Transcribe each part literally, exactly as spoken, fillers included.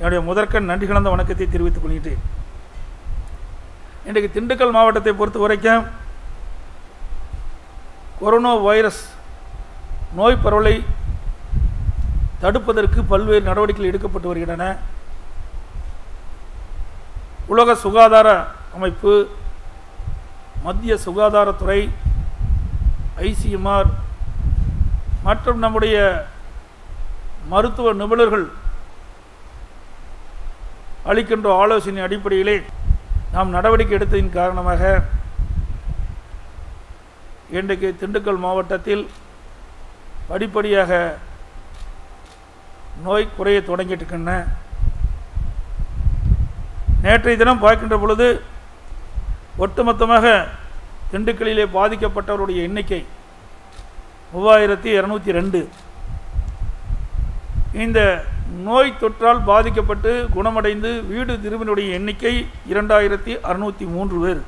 என்னுடைய முதற்கண் நன்றி கலந்த வணக்கத்தை தெரிவித்துக் கொள்கிறேன். இன்றைக்கு திண்டுக்கல் மாவட்டத்தை பொறுத்த வரைக்கும் கொரோனா வைரஸ் நோய் பரவலை தடுப்பதற்கு பல்வேறு நடவடிக்கைகள் எடுக்கப்பட்டு வருகின்றன. உலக சுகாதார அமைப்பு, மத்திய சுகாதாரத்துறை, ஐசிஎம்ஆர் மற்றும் நம்முடைய மருத்துவ நிபுணர்கள் அளிக்கின்ற ஆலோசனை அடிப்படையிலே நாம் நடவடிக்கை எடுத்ததின் காரணமாக இன்றைக்கு திண்டுக்கல் மாவட்டத்தில் படிப்படியாக நோய் குறைய தொடங்கிட்டிருக்கின்றன. நேற்றைய தினம் பார்க்கின்ற பொழுது ஒட்டுமொத்தமாக திண்டுக்கல்லிலே பாதிக்கப்பட்டவருடைய எண்ணிக்கை மூவாயிரத்தி இரநூத்தி ரெண்டு. இந்த நோய் தொற்றால் பாதிக்கப்பட்டு குணமடைந்து வீடு திரும்பினுடைய எண்ணிக்கை இரண்டாயிரத்தி அறுநூற்றி மூன்று பேர்.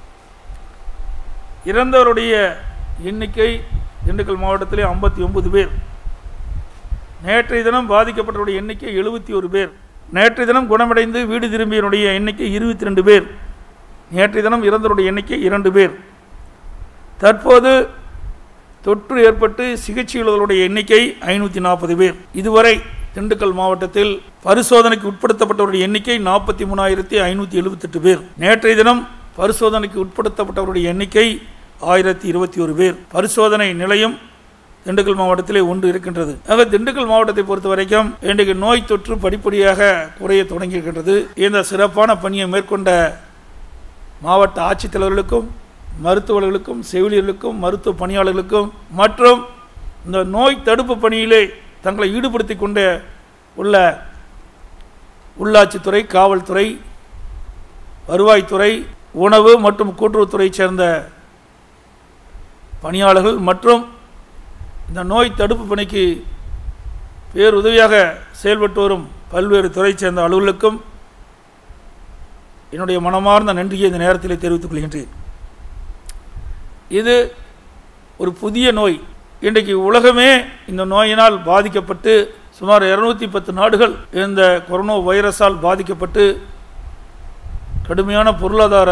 இறந்தவருடைய எண்ணிக்கை திண்டுக்கல் மாவட்டத்திலே ஐம்பத்தி ஒன்பது பேர். நேற்றைய தினம் பாதிக்கப்பட்டவருடைய எண்ணிக்கை எழுபத்தி ஒரு பேர். நேற்றைய தினம் குணமடைந்து வீடு திரும்பியனுடைய எண்ணிக்கை இருபத்தி ரெண்டு பேர். நேற்றைய தினம் இறந்தவருடைய எண்ணிக்கை இரண்டு பேர். தற்போது தொற்று ஏற்பட்டு சிகிச்சையுள்ளவர்களுடைய எண்ணிக்கை ஐநூற்றி நாற்பது பேர். இதுவரை திண்டுக்கல் மாவட்டத்தில் பரிசோதனைக்கு உட்படுத்தப்பட்டவருடைய எண்ணிக்கை நாற்பத்தி மூணாயிரத்தி ஐநூற்றி எழுபத்தி எட்டு பேர். நேற்றைய தினம் பரிசோதனைக்கு உட்படுத்தப்பட்டவருடைய எண்ணிக்கை ஆயிரத்தி இருபத்தி ஒரு பேர். பரிசோதனை நிலையம் திண்டுக்கல் மாவட்டத்திலே ஒன்று இருக்கின்றது. ஆக திண்டுக்கல் மாவட்டத்தை பொறுத்த வரைக்கும் இன்றைக்கு நோய் தொற்று படிப்படியாக குறைய தொடங்கியிருக்கின்றது. இந்த சிறப்பான பணியை மேற்கொண்ட மாவட்ட ஆட்சித்தலைவர்களுக்கும், மருத்துவர்களுக்கும், செவிலியர்களுக்கும், மருத்துவ பணியாளர்களுக்கும் மற்றும் இந்த நோய் தடுப்பு பணியிலே தங்களை ஈடுபடுத்தி கொண்டு உள்ள உள்ளாட்சித்துறை, காவல்துறை, வருவாய்த்துறை, உணவு மற்றும் கூட்டுறவுத்துறையை சேர்ந்த பணியாளர்கள் மற்றும் இந்த நோய் தடுப்பு பணிக்கு பேருதவியாக செயல்பட்டு வரும் பல்வேறு துறை சேர்ந்த அலுவலர்களுக்கும் என்னுடைய மனமார்ந்த நன்றியை இந்த நேரத்தில் தெரிவித்துக் கொள்கின்றேன். இது ஒரு புதிய நோய். இன்றைக்கு உலகமே இந்த நோயினால் பாதிக்கப்பட்டு சுமார் இருநூத்தி பத்து நாடுகள் இந்த கொரோனா வைரஸால் பாதிக்கப்பட்டு கடுமையான பொருளாதார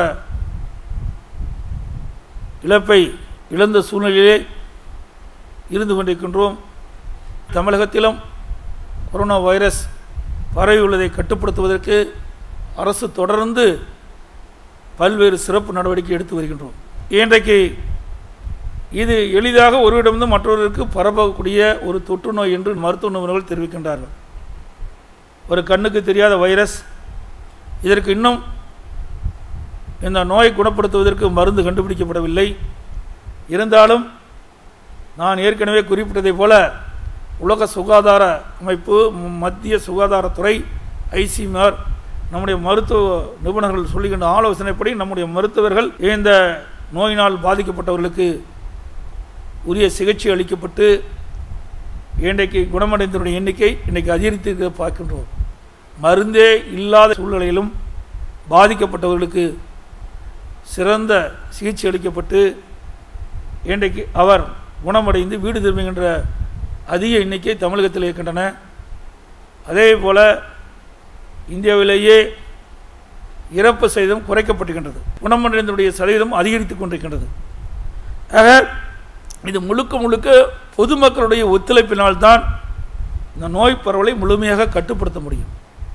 இழப்பை இழந்த சூழ்நிலையிலே இருந்து கொண்டிருக்கின்றோம். தமிழகத்திலும் கொரோனா வைரஸ் பரவியுள்ளதை கட்டுப்படுத்துவதற்கு அரசு தொடர்ந்து பல்வேறு சிறப்பு நடவடிக்கை எடுத்து வருகின்றோம். இன்றைக்கு இது எளிதாக ஒருவரிடமிருந்து மற்றவருக்கு பரவக்கூடிய ஒரு தொற்று நோய் என்று மருத்துவ நிபுணர்கள் தெரிவிக்கின்றார்கள். ஒரு கண்ணுக்கு தெரியாத வைரஸ். இதற்கு இன்னும் இந்த நோயை குணப்படுத்துவதற்கு மருந்து கண்டுபிடிக்கப்படவில்லை. இருந்தாலும் நான் ஏற்கனவே குறிப்பிட்டதைப் போல உலக சுகாதார அமைப்பு, மத்திய சுகாதாரத்துறை, ஐசிஎம்ஆர், நம்முடைய மருத்துவ நிபுணர்கள் சொல்லுகின்ற ஆலோசனைப்படி நம்முடைய மருத்துவர்கள் இந்த நோயினால் பாதிக்கப்பட்டவர்களுக்கு உரிய சிகிச்சை அளிக்கப்பட்டு இன்றைக்கு குணமடைந்தவருடைய எண்ணிக்கை இன்றைக்கு அதிகரித்து பார்க்கின்றோம். மருந்தே இல்லாத சூழ்நிலையிலும் பாதிக்கப்பட்டவர்களுக்கு சிறந்த சிகிச்சை அளிக்கப்பட்டு இன்றைக்கு அவர் குணமடைந்து வீடு திரும்புகின்ற அதிக எண்ணிக்கை தமிழகத்தில் இருக்கின்றன. அதே போல் இந்தியாவிலேயே இறப்பு சதவீதம் குறைக்கப்பட்டுகின்றது. குணமடைந்தவருடைய சதவீதம் அதிகரித்து கொண்டிருக்கின்றது. ஆக இது முழுக்க முழுக்க பொதுமக்களுடைய ஒத்துழைப்பினால்தான் இந்த நோய் பரவலை முழுமையாக கட்டுப்படுத்த முடியும்.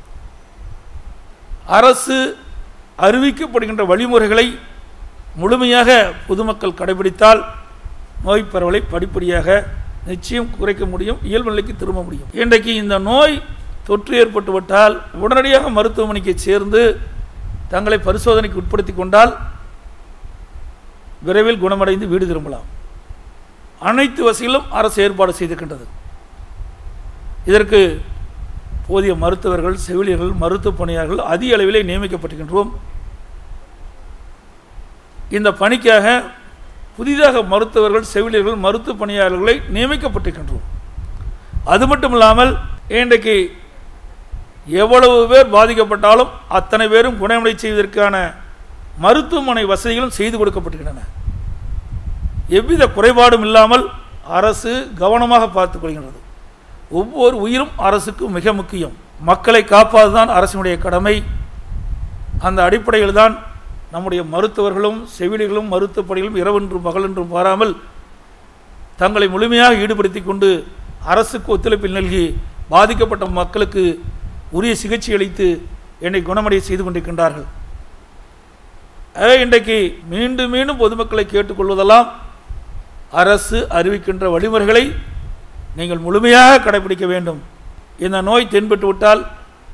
அரசு அறிவிக்கப்படுகின்ற வழிமுறைகளை முழுமையாக பொதுமக்கள் கடைபிடித்தால் நோய் பரவலை படிப்படியாக நிச்சயம் குறைக்க முடியும், இயல்பு நிலைக்கு திரும்ப முடியும். இன்றைக்கு இந்த நோய் தொற்று ஏற்பட்டுவிட்டால் உடனடியாக மருத்துவமனைக்கு சேர்ந்து தங்களை பரிசோதனைக்கு உட்படுத்தி கொண்டால் விரைவில் குணமடைந்து வீடு திரும்பலாம். அனைத்து வசதிகளும் அரசு ஏற்பாடு செய்திருக்கின்றது. இதற்கு போதிய மருத்துவர்கள், செவிலியர்கள், மருத்துவ பணியாளர்கள் அதிக அளவிலே நியமிக்கப்பட்டிருக்கின்றோம். இந்த பணிக்காக புதிதாக மருத்துவர்கள், செவிலியர்கள், மருத்துவ பணியாளர்களை நியமிக்கப்பட்டிருக்கின்றோம். அது மட்டும் இல்லாமல் இன்றைக்கு எவ்வளவு பேர் பாதிக்கப்பட்டாலும் அத்தனை பேரும் குணமடை செய்வதற்கான மருத்துவமனை வசதிகளும் செய்து கொடுக்கப்பட்டிருக்கின்றன. எவ்வித குறைபாடும் இல்லாமல் அரசு கவனமாக பார்த்துக் கொள்கின்றது. ஒவ்வொரு உயிரும் அரசுக்கு மிக முக்கியம். மக்களை காப்பதுதான் அரசினுடைய கடமை. அந்த அடிப்படையில் தான் நம்முடைய மருத்துவர்களும் செவிலிகளும் மருத்துவ பணிகளும் இரவென்றும் பகலென்றும் பாராமல் தங்களை முழுமையாக ஈடுபடுத்தி கொண்டு அரசுக்கு ஒத்துழைப்பில் நல்கி பாதிக்கப்பட்ட மக்களுக்கு உரிய சிகிச்சை அளித்து என்னை குணமடைய செய்து கொண்டிருக்கின்றார்கள். ஆகவே இன்றைக்கு மீண்டும் மீண்டும் பொதுமக்களை கேட்டுக்கொள்வதெல்லாம் அரசு அறிவிக்கின்ற வழிமுறைகளை நீங்கள் முழுமையாக கடைபிடிக்க வேண்டும். இந்த நோய் தென்பட்டு விட்டால்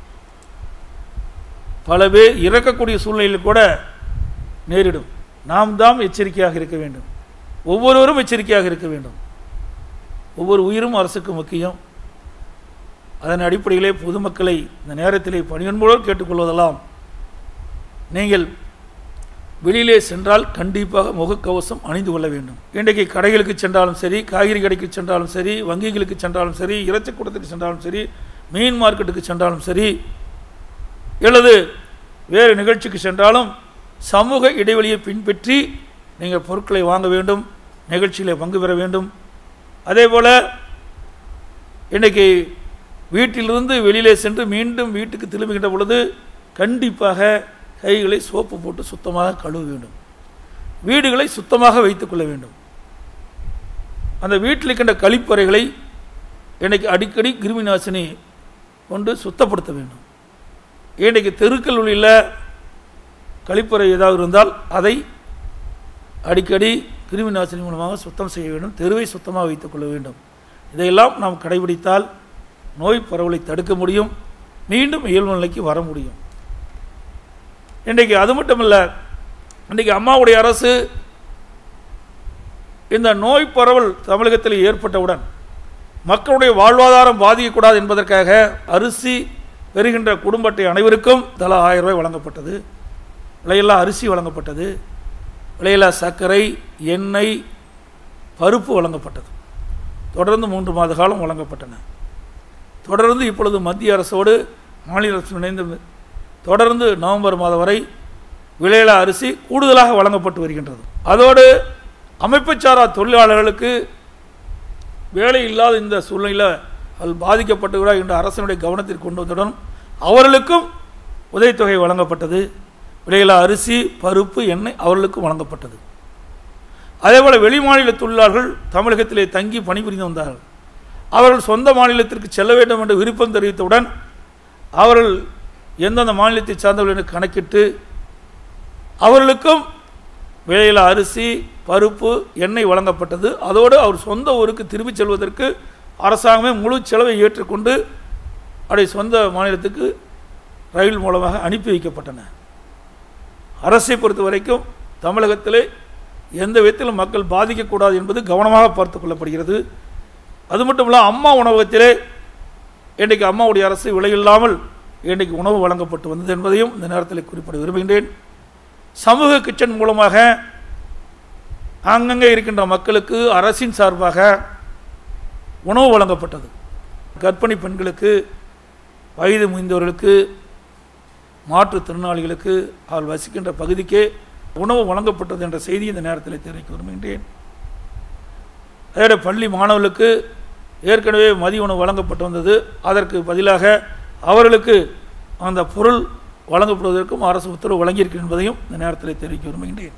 பல பேர் இறக்கக்கூடிய சூழ்நிலையில் கூட நேரிடும். நாம் தான் எச்சரிக்கையாக இருக்க வேண்டும். ஒவ்வொருவரும் எச்சரிக்கையாக இருக்க வேண்டும். ஒவ்வொரு உயிரும் அரசுக்கு முக்கியம். அதன் அடிப்படையிலே பொதுமக்களை இந்த நேரத்திலே பணியன்போடு கேட்டுக்கொள்வதெல்லாம், நீங்கள் வெளியிலே சென்றால் கண்டிப்பாக முகக்கவசம் அணிந்து கொள்ள வேண்டும். இன்றைக்கு கடைகளுக்கு சென்றாலும் சரி, காய்கறி கடைக்கு சென்றாலும் சரி, வங்கிகளுக்கு சென்றாலும் சரி, இறைச்சி கூடத்துக்கு சென்றாலும் சரி, மீன் மார்க்கெட்டுக்கு சென்றாலும் சரி, அல்லது வேறு நிகழ்ச்சிக்கு சென்றாலும் சமூக இடைவெளியை பின்பற்றி நீங்கள் பொருட்களை வாங்க வேண்டும், நிகழ்ச்சியில் பங்கு பெற வேண்டும். அதே போல் இன்றைக்கி வீட்டிலிருந்து வெளியிலே சென்று மீண்டும் வீட்டுக்கு திரும்புகின்ற பொழுது கண்டிப்பாக கைகளை சோப்பு போட்டு சுத்தமாக கழுவ வேண்டும். வீடுகளை சுத்தமாக வைத்துக்கொள்ள வேண்டும். அந்த வீட்டில் இருக்கின்ற கழிப்பறைகளை இன்றைக்கு அடிக்கடி கிருமி நாசினி கொண்டு சுத்தப்படுத்த வேண்டும். இன்றைக்கு தெருக்கள் உள்ள கழிப்பறை ஏதாவது இருந்தால் அதை அடிக்கடி கிருமி நாசினி மூலமாக சுத்தம் செய்ய வேண்டும். தெருவை சுத்தமாக வைத்துக்கொள்ள வேண்டும். இதையெல்லாம் நாம் கடைபிடித்தால் நோய் பரவலை தடுக்க முடியும், மீண்டும் இயல்பு நிலைக்கு வர முடியும். இன்றைக்கு அது மட்டும் இல்லை, இன்றைக்கு அம்மாவுடைய அரசு இந்த நோய் பரவல் தமிழகத்தில் ஏற்பட்டவுடன் மக்களுடைய வாழ்வாதாரம் பாதிக்கக்கூடாது என்பதற்காக அரிசி பெறுகின்ற குடும்ப அட்டை அனைவருக்கும் தலா ஆயிரம் ரூபாய் வழங்கப்பட்டது. விலையில்லா அரிசி வழங்கப்பட்டது. விலையில்லா சர்க்கரை, எண்ணெய், பருப்பு வழங்கப்பட்டது. தொடர்ந்து மூன்று மாத காலம் வழங்கப்பட்டன. தொடர்ந்து இப்பொழுது மத்திய அரசோடு மாநில அரசு இணைந்து தொடர்ந்து நவம்பர் மாதம் வரை விலையில்லா அரிசி கூடுதலாக வழங்கப்பட்டு வருகின்றது. அதோடு அமைப்புச்சாரா தொழிலாளர்களுக்கு வேலை இல்லாத இந்த சூழ்நிலையில் அவர்கள் பாதிக்கப்பட்டுவிடார் என்ற அரசனுடைய கவனத்திற்கு கொண்டு வந்ததுடன் அவர்களுக்கும் உதவித்தொகை வழங்கப்பட்டது. விலையில்லா அரிசி, பருப்பு, எண்ணெய் அவர்களுக்கும் வழங்கப்பட்டது. அதேபோல் வெளி மாநில தொழிலாளர்கள் தமிழகத்திலே தங்கி பணிபுரிந்து வந்தார்கள். அவர்கள் சொந்த மாநிலத்திற்கு செல்ல வேண்டும் என்று விருப்பம் தெரிவித்தவுடன் அவர்கள் எந்தெந்த மாநிலத்தை சார்ந்தவர்கள் என்று கணக்கிட்டு அவர்களுக்கும் விலையில்லா அரிசி, பருப்பு, எண்ணெய் வழங்கப்பட்டது. அதோடு அவர் சொந்த ஊருக்கு திரும்பிச் செல்வதற்கு அரசாங்கமே முழு செலவை ஏற்றுக்கொண்டு அவருடைய சொந்த மாநிலத்துக்கு ரயில் மூலமாக அனுப்பி வைக்கப்பட்டன. அரசை பொறுத்த வரைக்கும் தமிழகத்திலே எந்த விதத்திலும் மக்கள் பாதிக்கக்கூடாது என்பது கவனமாக பார்த்து கொள்ளப்படுகிறது. அது மட்டும் இல்லை, அம்மா உணவகத்திலே இன்றைக்கு அம்மாவுடைய அரசு விலையில்லாமல் இன்றைக்கு உணவு வழங்கப்பட்டு வந்தது என்பதையும் இந்த நேரத்தில் குறிப்பிட விரும்புகின்றேன். சமூக கிச்சன் மூலமாக அங்கங்கே இருக்கின்ற மக்களுக்கு அரசின் சார்பாக உணவு வழங்கப்பட்டது. கர்ப்பிணி பெண்களுக்கு, வயது முதிர்ந்தவர்களுக்கு, மாற்றுத்திறனாளிகளுக்கு, அவர்கள் வசிக்கின்ற பகுதிக்கே உணவு வழங்கப்பட்டது என்ற செய்தி இந்த நேரத்தில் தெரிவிக்க விரும்புகின்றேன். அதோட பள்ளி மாணவர்களுக்கு ஏற்கனவே மதிய உணவு வழங்கப்பட்டு வந்தது. அதற்கு பதிலாக அவர்களுக்கு அந்த பொருள் வழங்கப்படுவதற்கும் அரசு உத்தரவு வழங்கியிருக்கு என்பதையும் இந்த நேரத்தில் தெரிவிக்க விரும்புகின்றேன்.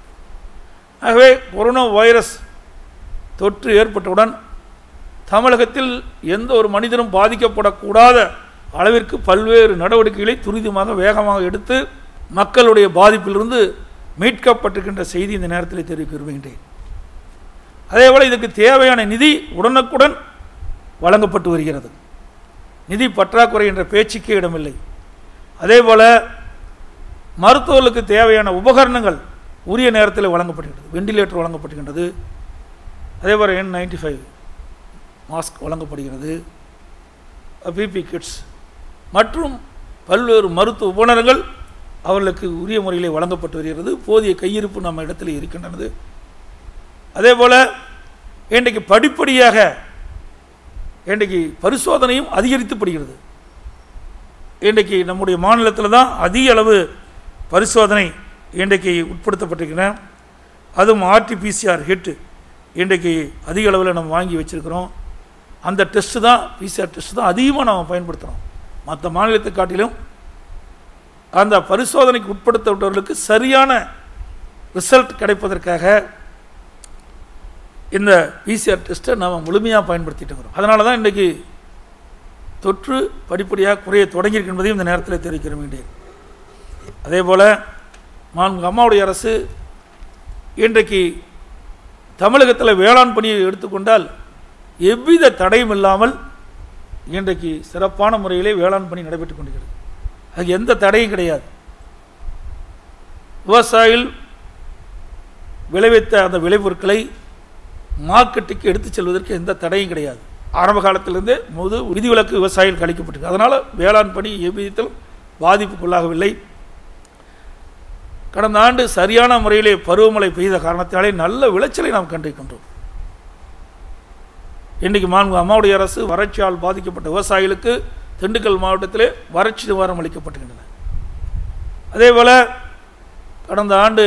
ஆகவே கொரோனா வைரஸ் தொற்று ஏற்பட்டவுடன் தமிழகத்தில் எந்த ஒரு மனிதனும் பாதிக்கப்படக்கூடாத அளவிற்கு பல்வேறு நடவடிக்கைகளை துரிதமாக வேகமாக எடுத்து மக்களுடைய பாதிப்பிலிருந்து மீட்கப்பட்டிருக்கின்ற செய்தி இந்த நேரத்தில் தெரிவிக்க விரும்புகின்றேன். அதேபோல் இதுக்கு தேவையான நிதி உடனுக்குடன் வழங்கப்பட்டு வருகிறது. நிதி பற்றாக்குறை என்ற பேச்சுக்கே இடமில்லை. அதேபோல் மருத்துவர்களுக்கு தேவையான உபகரணங்கள் உரிய நேரத்தில் வழங்கப்படுகின்றது. வெண்டிலேட்டர் வழங்கப்படுகின்றது. அதேபோல் என் நைன்டி ஃபைவ் மாஸ்க் வழங்கப்படுகிறது. பிபி கிட்ஸ் மற்றும் பல்வேறு மருத்துவ உபகரணங்கள் அவர்களுக்கு உரிய முறையில் வழங்கப்பட்டு வருகிறது. போதிய கையிருப்பு நம்ம இடத்தில் இருக்கின்றது. அதேபோல் இன்றைக்கு படிப்படியாக இன்றைக்கு பரிசோதனையும் அதிகரித்துப்படுகிறது. இன்றைக்கு நம்முடைய மாநிலத்தில் தான் அதிக அளவு பரிசோதனை இன்றைக்கு உட்படுத்தப்பட்டிருக்கிறேன். அதுவும் ஆர்டிபிசிஆர் ஹிட் இன்றைக்கு அதிக அளவில் நம்ம வாங்கி வச்சுருக்கிறோம். அந்த டெஸ்ட்டு தான், பிசிஆர் டெஸ்ட்டு தான் அதிகமாக நம்ம பயன்படுத்துகிறோம். மற்ற மாநிலத்தை காட்டிலும் அந்த பரிசோதனைக்கு உட்படுத்தப்பட்டவர்களுக்கு சரியான ரிசல்ட் கிடைப்பதற்காக இந்த பிசிஆர் டெஸ்ட்டை நாம் முழுமையாக பயன்படுத்திட்டு இருக்கிறோம். அதனால தான் இன்றைக்கு தொற்று படிப்படியாக குறைய தொடங்கியிருக்கு என்பதையும் இந்த நேரத்தில் தெரிவிக்க விரும்புகிறேன். அதே போல் மாண்புமிகு அம்மாவுடைய அரசு இன்றைக்கு தமிழகத்தில் வேளாண் பணியை எடுத்துக்கொண்டால் எவ்வித தடையும் இல்லாமல் இன்றைக்கு சிறப்பான முறையிலே வேளாண் பணி நடைபெற்றுக் கொண்டிருக்கிறது. அது எந்த தடையும் கிடையாது. விவசாயிகள் விளைவித்த அந்த விளைபொருட்களை மார்க்கெட்டுக்கு எடுத்துச் செல்வதற்கு எந்த தடையும் கிடையாது. ஆரம்ப காலத்திலிருந்தே முழு விதிவிலக்கு விவசாயிகளுக்கு அளிக்கப்பட்டிருக்கு. அதனால் வேளாண் பணி எவ்விதத்திலும் பாதிப்புக்குள்ளாகவில்லை. கடந்த ஆண்டு சரியான முறையிலே பருவமழை பெய்த காரணத்தினாலே நல்ல விளைச்சலை நாம் கண்டிருக்கின்றோம். இன்றைக்கு மாண்புமிகு அம்மாவுடைய அரசு வறட்சியால் பாதிக்கப்பட்ட விவசாயிகளுக்கு திண்டுக்கல் மாவட்டத்திலே வறட்சி நிவாரணம் அளிக்கப்பட்டுகின்றன. அதே போல் கடந்த ஆண்டு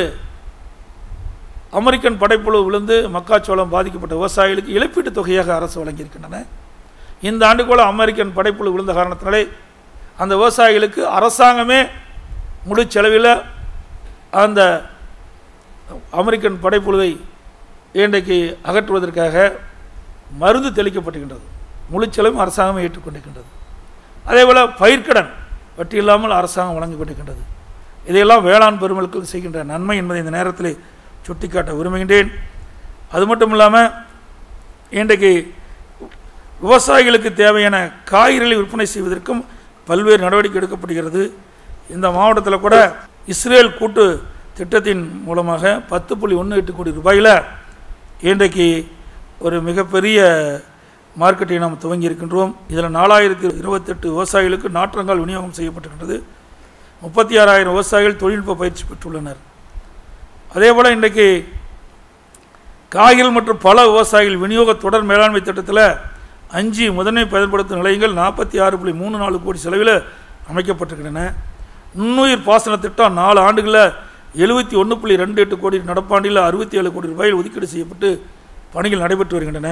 அமெரிக்கன் படைப்புழு விழுந்து மக்காச்சோளம் பாதிக்கப்பட்ட விவசாயிகளுக்கு இழப்பீட்டுத் தொகையாக அரசு வழங்கியிருக்கின்றன. இந்த ஆண்டு கூட அமெரிக்கன் படைப்புழு விழுந்த காரணத்தினாலே அந்த விவசாயிகளுக்கு அரசாங்கமே முழு செலவில் அந்த அமெரிக்கன் படைப்புழுவை இன்றைக்கு அகற்றுவதற்காக மருந்து தெளிக்கப்பட்டுகின்றது. முழு செலவும் அரசாங்கமே ஏற்றுக்கொண்டிருக்கின்றது. அதே போல் பயிர்க்கடன் வட்டி இல்லாமல் அரசாங்கம் வழங்கி கொண்டிருக்கின்றது. இதையெல்லாம் வேளாண் பெருமக்களுக்கு செய்கின்ற நன்மை என்பதை இந்த நேரத்தில் சுட்டிக்காட்ட விரும்புகின்றேன். அது மட்டும் இல்லாமல் இன்றைக்கு விவசாயிகளுக்கு தேவையான காய்கறிகளை விற்பனை செய்வதற்கும் பல்வேறு நடவடிக்கை எடுக்கப்படுகிறது. இந்த மாவட்டத்தில் கூட இஸ்ரேல் கூட்டு திட்டத்தின் மூலமாக பத்து புள்ளி ஒன்று எட்டு கோடி ரூபாயில் இன்றைக்கு ஒரு மிகப்பெரிய மார்க்கெட்டை நாம் துவங்கி இருக்கின்றோம். இதில் நாலாயிரத்தி இருபத்தெட்டு விவசாயிகளுக்கு நாற்றங்கால் விநியோகம் செய்யப்பட்டிருக்கின்றது. முப்பத்தி ஆறாயிரம் விவசாயிகள் தொழில்நுட்ப பயிற்சி பெற்றுள்ளனர். அதே போல் இன்றைக்கு காய்கள் மற்றும் பல விவசாயிகள் விநியோக தொடர் மேலாண்மை திட்டத்தில் அஞ்சு முதன்மை பயன்படுத்தும் நிலையங்கள் நாற்பத்தி ஆறு புள்ளி மூணு நாலு கோடி செலவில் அமைக்கப்பட்டிருக்கின்றன. நுண்ணுயிர் பாசன திட்டம் நாலு ஆண்டுகளில் எழுபத்தி ஒன்று புள்ளி ரெண்டு எட்டு கோடி, நடப்பாண்டில் அறுபத்தி ஏழு கோடி ரூபாயில் ஒதுக்கீடு செய்யப்பட்டு பணிகள் நடைபெற்று வருகின்றன.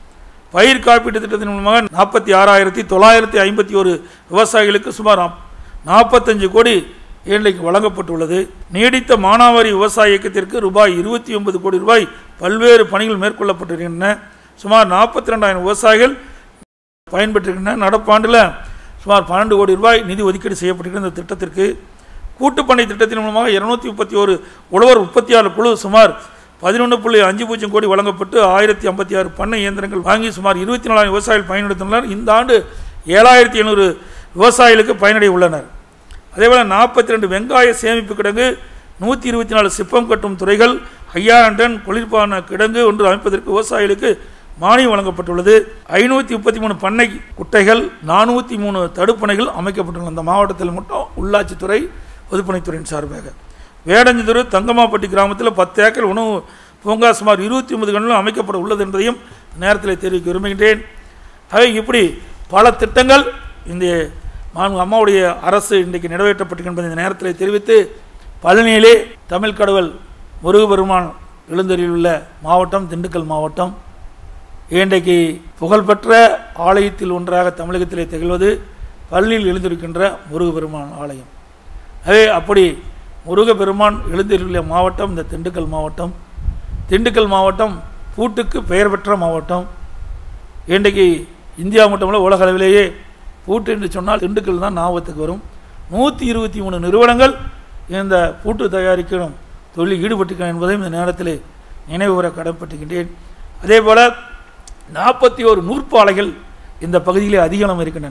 பயிர் காப்பீட்டு திட்டத்தின் மூலமாக நாற்பத்தி ஆறாயிரத்தி தொள்ளாயிரத்தி ஐம்பத்தி ஒரு விவசாயிகளுக்கு சுமார் நாற்பத்தஞ்சு கோடி இன்றைக்கு வழங்கப்பட்டுள்ளது. நீடித்த மானாவாரி விவசாய இயக்கத்திற்கு ரூபாய் இருபத்தி ஒன்பது கோடி ரூபாய் பல்வேறு பணிகள் மேற்கொள்ளப்பட்டிருக்கின்றன. சுமார் நாற்பத்தி ரெண்டாயிரம் விவசாயிகள் பயன்பெற்றிருக்கின்றன. நடப்பாண்டில் சுமார் பன்னெண்டு கோடி ரூபாய் நிதி ஒதுக்கீடு செய்யப்பட்டிருக்கிற இந்த திட்டத்திற்கு கூட்டுப்பண்ணை திட்டத்தின் மூலமாக இருநூத்தி முப்பத்தி ஒரு உழவர் உற்பத்தியாளர் குழு சுமார் பதினொன்று புள்ளி அஞ்சு பூஜ்ஜியம் கோடி வழங்கப்பட்டு ஆயிரத்தி ஐம்பத்தி ஆறு பண்ணை இயந்திரங்கள் வாங்கி சுமார் இருபத்தி நாலாயிரம் விவசாயிகள் பயனடைந்துள்ளனர். இந்த ஆண்டு ஏழாயிரத்தி எழுநூறு விவசாயிகளுக்கு பயனடைய உள்ளனர். அதேபோல் நாற்பத்தி ரெண்டு வெங்காய சேமிப்பு கிடங்கு, நூற்றி இருபத்தி நாலு சிப்பம் கட்டும் துறைகள், ஐயாயிரம் டன் குளிர்பான கிடங்கு ஒன்று அமைப்பதற்கு விவசாயிகளுக்கு மானியம் வழங்கப்பட்டுள்ளது. ஐநூற்றி முப்பத்தி மூணு பண்ணை குட்டைகள், நானூற்றி மூணு தடுப்பணைகள் அமைக்கப்பட்டுள்ளன. அந்த மாவட்டத்தில் மட்டும் உள்ளாட்சித்துறை பொதுப்பணித்துறையின் சார்பாக வேடஞ்சதுரு தங்கமாப்பட்டி கிராமத்தில் பத்து ஏக்கர் உணவு பூங்கா சுமார் இருபத்தி ஒன்பது கண்களும் அமைக்கப்பட உள்ளது என்பதையும் நேரத்தில் தெரிவிக்க விரும்புகின்றேன். ஆகவே இப்படி பல திட்டங்கள் இந்த மாண்புமிகு அம்மாவுடைய அரசு இன்றைக்கு நிறைவேற்றப்பட்டிருக்கின்ற இந்த நேரத்தில் தெரிவித்து, பழனியிலே தமிழ் கடவுள் முருகப்பெருமான் எழுந்தருளியுள்ள மாவட்டம் திண்டுக்கல் மாவட்டம். இன்றைக்கு புகழ்பெற்ற ஆலயத்தில் ஒன்றாக தமிழகத்திலே திகழ்வது பழனியில் எழுந்திருக்கின்ற முருகப்பெருமான் ஆலயம். அதே அப்படி முருகப்பெருமான் எழுந்தருளிய மாவட்டம் இந்த திண்டுக்கல் மாவட்டம். திண்டுக்கல் மாவட்டம் பூட்டுக்கு பெயர் பெற்ற மாவட்டம். இன்றைக்கு இந்தியா மட்டுமல்ல உலக அளவிலேயே பூட்டு என்று சொன்னால் திண்டுக்கல் தான் ஞாபகத்துக்கு வரும். நூற்றி இருபத்தி மூணு நிறுவனங்கள் இந்த பூட்டு தயாரிக்கணும் தொழில் ஈடுபட்டிருக்கிறேன் என்பதையும் இந்த நேரத்தில் நினைவுகூர கடமைப்பட்டிருக்கின்றேன். அதே போல் நாற்பத்தி ஒரு நூற்பாலைகள் இந்த பகுதியிலே அதிகம் இருக்கின்றன.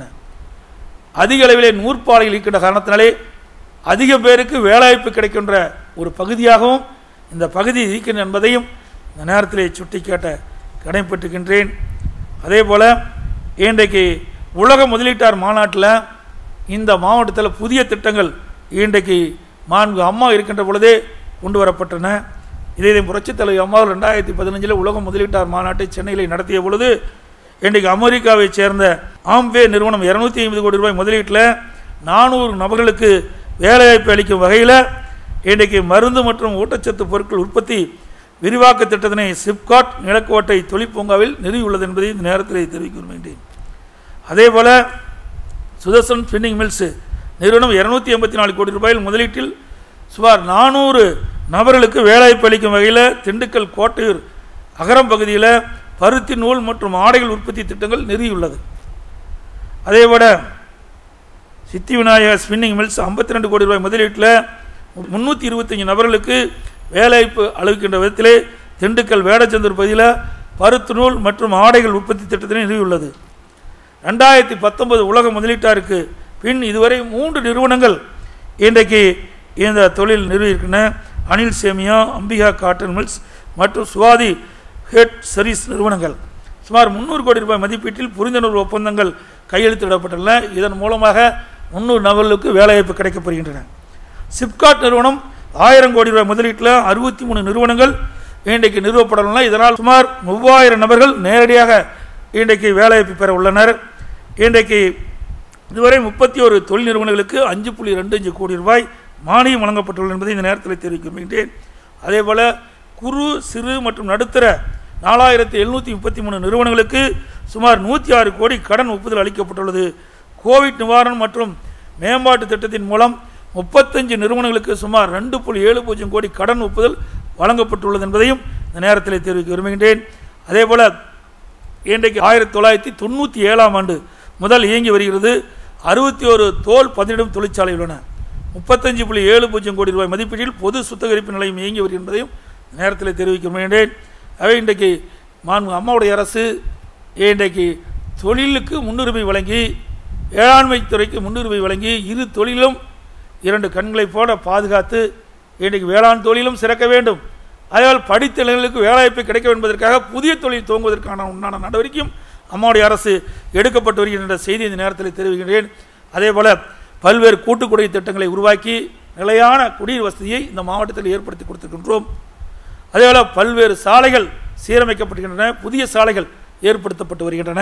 அதிக அளவிலே நூற்பாலைகள் இருக்கின்ற காரணத்தினாலே அதிக பேருக்கு வேலைவாய்ப்பு கிடைக்கின்ற ஒரு பகுதியாகவும் இந்த பகுதி இருக்கின்ற என்பதையும் இந்த நேரத்திலே சுட்டிக்காட்ட கடமைப்பட்டிருக்கின்றேன். அதே போல் இன்றைக்கு உலக முதலீட்டார் மாநாட்டில் இந்த மாவட்டத்தில் புதிய திட்டங்கள் இன்றைக்கு மாண்பு அம்மா இருக்கின்ற பொழுதே கொண்டு வரப்பட்டன. இதை புரட்சித் தலைவர் அம்மா ரெண்டாயிரத்தி பதினஞ்சில் உலக முதலீட்டார் மாநாட்டை சென்னையில் நடத்திய பொழுது இன்றைக்கு அமெரிக்காவை சேர்ந்த ஆம்வே நிறுவனம் இருநூத்தி ஐம்பது கோடி ரூபாய் முதலீட்டில் நானூறு நபர்களுக்கு வேலைவாய்ப்பு அளிக்கும் வகையில் இன்றைக்கு மருந்து மற்றும் ஊட்டச்சத்து பொருட்கள் உற்பத்தி விரிவாக்க திட்டத்தினை சிப்காட் நிலக்கோட்டை தொழிற்பூங்காவில் நிறுவியுள்ளது என்பதை இந்த நேரத்தில் தெரிவிக்க விரும்புகின்றேன். அதே போல் சுதர்சன் ஸ்பின்னிங் மில்ஸ் நிறுவனம் இருநூத்தி எண்பத்தி நாலு கோடி ரூபாயில் முதலீட்டில் சுமார் நானூறு நபர்களுக்கு வேலைவாய்ப்பு அளிக்கும் வகையில் திண்டுக்கல் கோட்டையூர் அகரம் பகுதியில் பருத்தி நூல் மற்றும் ஆடைகள் உற்பத்தி திட்டங்கள் நிறுவியுள்ளது. அதேபோல சித்தி விநாயகர் ஸ்பின்னிங் மில்ஸ் ஐம்பத்தி ரெண்டு கோடி ரூபாய் முதலீட்டில் முன்னூற்றி இருபத்தஞ்சு நபர்களுக்கு வேலைவாய்ப்பு அளிக்கின்ற விதத்திலே திண்டுக்கல் வேடச்சந்தூர் பகுதியில் பருத்தி நூல் மற்றும் ஆடைகள் உற்பத்தி திட்டத்தினை நிறுவியுள்ளது. ரெண்டாயிரத்தி பத்தொன்பது உலக முதலீட்டாருக்கு பின் இதுவரை மூன்று நிறுவனங்கள் இன்றைக்கு இந்த தொழில் நிறுவியிருக்கின்றன. அனில் சேமியா, அம்பிகா காட்டன் மில்ஸ் மற்றும் சுவாதி ஹெட் சர்வீஸ் நிறுவனங்கள் சுமார் முந்நூறு கோடி ரூபாய் மதிப்பீட்டில் புரிந்துணர்வு ஒப்பந்தங்கள் கையெழுத்திடப்பட்டுள்ளன. இதன் மூலமாக முந்நூறு நபர்களுக்கு வேலைவாய்ப்பு கிடைக்கப்படுகின்றன. சிப்காட் நிறுவனம் ஆயிரம் கோடி ரூபாய் முதலீட்டில் அறுபத்தி மூணு நிறுவனங்கள் இன்றைக்கு நிறுவப்படவுள்ளன. இதனால் சுமார் மூவாயிரம் நபர்கள் நேரடியாக இன்றைக்கு வேலைவாய்ப்பு பெற உள்ளனர். இன்றைக்கு இதுவரை முப்பத்தி ஒரு தொழில் நிறுவனங்களுக்கு அஞ்சு புள்ளி ரெண்டு அஞ்சு கோடி ரூபாய் மானியம் வழங்கப்பட்டுள்ளது என்பதை இந்த நேரத்தில் தெரிவிக்க விரும்புகின்றேன். அதேபோல குறு சிறு மற்றும் நடுத்தர நாலாயிரத்தி எழுநூற்றி முப்பத்தி மூணு நிறுவனங்களுக்கு சுமார் நூற்றி ஆறு கோடி கடன் ஒப்புதல் அளிக்கப்பட்டுள்ளது. கோவிட் நிவாரணம் மற்றும் மேம்பாட்டு திட்டத்தின் மூலம் முப்பத்தஞ்சு நிறுவனங்களுக்கு சுமார் ரெண்டு புள்ளி ஏழு பூஜ்ஜியம் கோடி கடன் ஒப்புதல் வழங்கப்பட்டுள்ளது என்பதையும் இந்த நேரத்தில் தெரிவிக்க விரும்புகின்றேன். அதேபோல இன்றைக்கு ஆயிரத்தி தொள்ளாயிரத்தி தொண்ணூற்றி ஏழாம் ஆண்டு முதல் இயங்கி வருகிறது. அறுபத்தி ஒரு தோல் பதனிடும் தொழிற்சாலை உள்ளன. முப்பத்தஞ்சு புள்ளி ஏழு பூஜ்ஜியம் கோடி ரூபாய் மதிப்பீட்டில் பொது சுத்திகரிப்பு நிலையம் இயங்கி வருகிறது என்பதையும் நேரத்தில் தெரிவிக்க விரும்புகின்றேன். அவை இன்றைக்கு மாண்பு அம்மாவுடைய அரசு இன்றைக்கு தொழிலுக்கு முன்னுரிமை வழங்கி வேளாண்மை துறைக்கு முன்னுரிமை வழங்கி இரு தொழிலும் இரண்டு கண்களை போல பாதுகாத்து இன்றைக்கு வேளாண் தொழிலும் சிறக்க வேண்டும். அதனால் படித்த இளைஞர்களுக்கு வேலைவாய்ப்பு கிடைக்க என்பதற்காக புதிய தொழில் துவங்குவதற்கான உண்டான நடவடிக்கையும் அம்மாவுடைய அரசு எடுக்கப்பட்டு வருகின்ற செய்தி இந்த நேரத்தில் தெரிவிக்கின்றேன். அதேபோல பல்வேறு கூட்டுக்குடி திட்டங்களை உருவாக்கி நிலையான குடிநீர் வசதியை இந்த மாவட்டத்தில் ஏற்படுத்தி கொடுத்திருக்கின்றோம். அதேபோல பல்வேறு சாலைகள் சீரமைக்கப்படுகின்றன, புதிய சாலைகள் ஏற்படுத்தப்பட்டு வருகின்றன.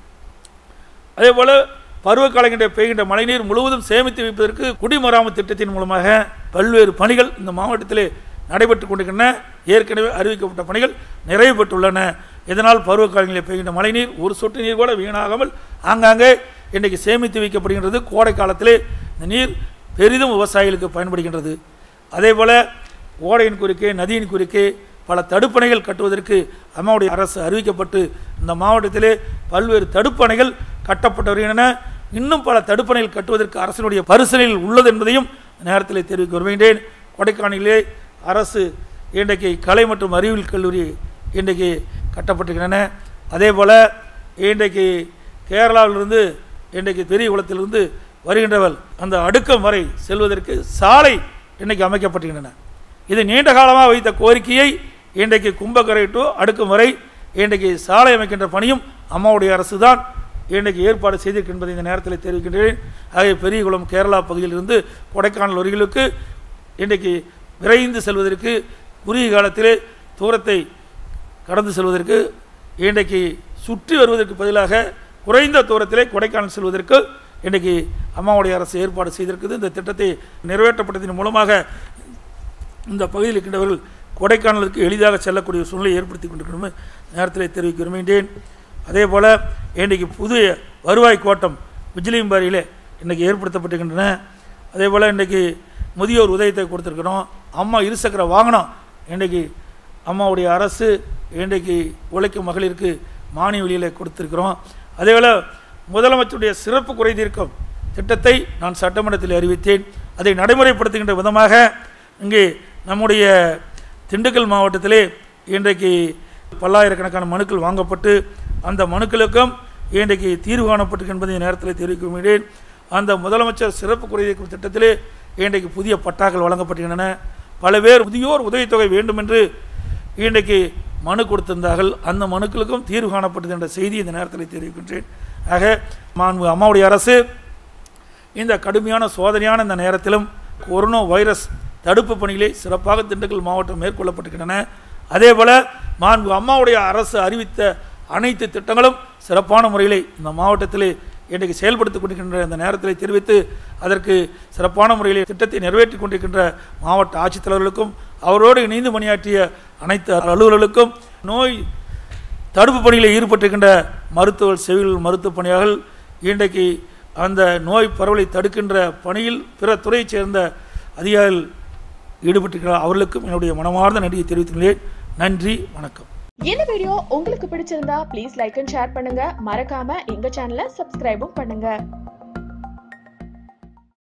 அதேபோல பருவகாலங்களில் பெய்கின்ற மழைநீர் முழுவதும் சேமித்து வைப்பதற்கு குடிமராமத்து திட்டத்தின் மூலமாக பல்வேறு பணிகள் இந்த மாவட்டத்திலே நடைபெற்றுக் கொண்டிருக்கின்றன. ஏற்கனவே அறிவிக்கப்பட்ட பணிகள் நிறைவு பெற்றுள்ளன. இதனால் பருவகாலங்களில் பெய்கின்ற மழைநீர் ஒரு சொட்டு நீர் கூட வீணாகாமல் ஆங்காங்கே இன்றைக்கு சேமித்து வைக்கப்படுகின்றது. கோடை காலத்திலே இந்த நீர் பெரிதும் விவசாயிகளுக்கு பயன்படுகின்றது. அதேபோல ஓடையின் குறுக்கே நதியின் குறுக்கே பல தடுப்பணைகள் கட்டுவதற்கு அம்மாவுடைய அரசு அறிவிக்கப்பட்டு இந்த மாவட்டத்திலே பல்வேறு தடுப்பணைகள் கட்டப்பட்டு வருகின்றன. இன்னும் பல தடுப்பணைகள் கட்டுவதற்கு அரசினுடைய பரிசீலனையில் உள்ளது என்பதையும் நேரத்தில் தெரிவிக்க விரும்புகின்றேன். கொடைக்கானலிலே அரசு இன்றைக்கு கலை மற்றும் அறிவியல் கல்லூரி இன்றைக்கு கட்டப்பட்டிருக்கின்றன. அதே போல் இன்றைக்கு கேரளாவிலிருந்து இன்றைக்கு பெரிய குளத்திலிருந்து வருகின்றவள் அந்த அடுக்கம் வரை செல்வதற்கு சாலை இன்றைக்கு அமைக்கப்பட்டிருக்கின்றன. இது நீண்ட காலமாக வைத்த கோரிக்கையை இன்றைக்கு கும்பகரை டு அடுக்கும் வரை இன்றைக்கு சாலை அமைக்கின்ற பணியும் அம்மாவுடைய அரசு தான் இன்றைக்கு ஏற்பாடு செய்திருக்கின்றதை இந்த நேரத்தில் தெரிவிக்கின்றேன். ஆகிய பெரியகுளம் கேரளா பகுதியிலிருந்து கொடைக்கானல் வரிகளுக்கு இன்றைக்கு விரைந்து செல்வதற்கு குறுகிய காலத்திலே தூரத்தை கடந்து செல்வதற்கு இன்றைக்கு சுற்றி வருவதற்கு பதிலாக குறைந்த தூரத்திலே கொடைக்கானல் செல்வதற்கு இன்றைக்கு அம்மாவுடைய அரசு ஏற்பாடு செய்திருக்குது. இந்த திட்டத்தை நிறைவேற்றப்பட்டதன் மூலமாக இந்த பகுதியில் இருக்கின்றவர்கள் கொடைக்கானலுக்கு எளிதாக செல்லக்கூடிய சூழ்நிலை ஏற்படுத்தி கொண்டிருக்கணும் நேரத்தில் தெரிவிக்க விரும்புகின்றேன். அதே போல் இன்றைக்கு புதிய வருவாய் கோட்டம் விஜிலியம்பாரியிலே இன்றைக்கி ஏற்படுத்தப்பட்டிருக்கின்றன. அதே போல் இன்றைக்கு முதியோர் உதயத்தை கொடுத்துருக்கிறோம். அம்மா இருசக்கர வாகனம் இன்றைக்கு அம்மாவுடைய அரசு இன்றைக்கு உழைக்கும் மகளிருக்கு மானிய விலையில் கொடுத்துருக்கிறோம். அதேபோல் முதலமைச்சருடைய சிறப்பு குறை தீர்க்கும் திட்டத்தை நான் சட்டமன்றத்தில் அறிவித்தேன். அதை நடைமுறைப்படுத்துகின்ற விதமாக இங்கே நம்முடைய திண்டுக்கல் மாவட்டத்திலே இன்றைக்கு பல்லாயிரக்கணக்கான மனுக்கள் வாங்கப்பட்டு அந்த மனுக்களுக்கும் இன்றைக்கு தீர்வு காணப்பட்டு என்பதை நேரத்தில் தெரிவிக்க விரும்புகிறேன். அந்த முதலமைச்சர் சிறப்பு குறை தீர்க்கும் திட்டத்திலே இன்றைக்கு புதிய பட்டாக்கள் வழங்கப்படுகின்றன. பல பேர் முதியோர் உதவித்தொகை வேண்டும் என்று இன்றைக்கு மனு கொடுத்திருந்தார்கள். அந்த மனுக்களுக்கும் தீர்வு காணப்பட்டது என்ற செய்தி இந்த நேரத்தில் தெரிவிக்கின்றேன். ஆக மாண்பு அம்மாவுடைய அரசு இந்த கடுமையான சோதனையான இந்த நேரத்திலும் கொரோனா வைரஸ் தடுப்பு பணிகளை சிறப்பாக திண்டுக்கல் மாவட்டம் மேற்கொள்ளப்பட்டிருக்கின்றன. அதே போல மாண்பு அம்மாவுடைய அரசு அறிவித்த அனைத்து திட்டங்களும் சிறப்பான முறையில் இந்த மாவட்டத்தில் இன்றைக்கு செயல்படுத்திக் கொண்டிருக்கின்ற இந்த நேரத்தில் தெரிவித்து அதற்கு சிறப்பான முறையில் திட்டத்தை நிறைவேற்றி கொண்டிருக்கின்ற மாவட்ட ஆட்சித்தலைவர்களுக்கும் அவரோடு இணைந்து பணியாற்றிய அனைத்து அலுவலர்களுக்கும் நோய் தடுப்பு பணியில் ஈடுபட்டிருக்கின்ற மருத்துவ செவிலியல் மருத்துவ பணியாளர்கள் இன்றைக்கு அந்த நோய் பரவலை தடுக்கின்ற பணியில் பிற துறையைச் சேர்ந்த அதிகாரிகள் ஈடுபட்டிருக்கிறார். அவர்களுக்கும் என்னுடைய மனமார்ந்த நன்றியை தெரிவித்துள்ளேன். நன்றி, வணக்கம். இந்த வீடியோ உங்களுக்கு பிடிச்சிருந்தா ப்ளீஸ் லைக் அண்ட் ஷேர் பண்ணுங்க. மறக்காம எங்க சேனலை சப்ஸ்கிரைபும் பண்ணுங்க.